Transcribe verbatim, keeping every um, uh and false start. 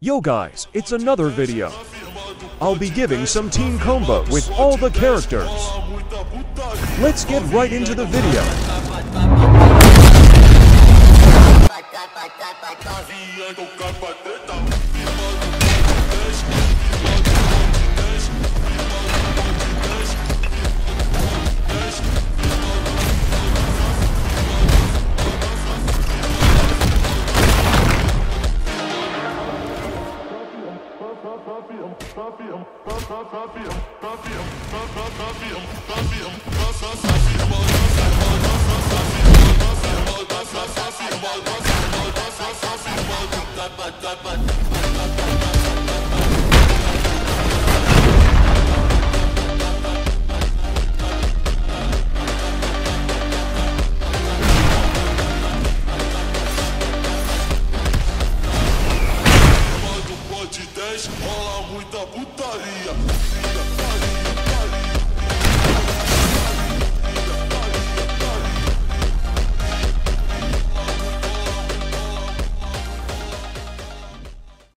Yo guys, it's another video. I'll be giving some team combo with all the characters. Let's get right into the video. Rola muita putaria.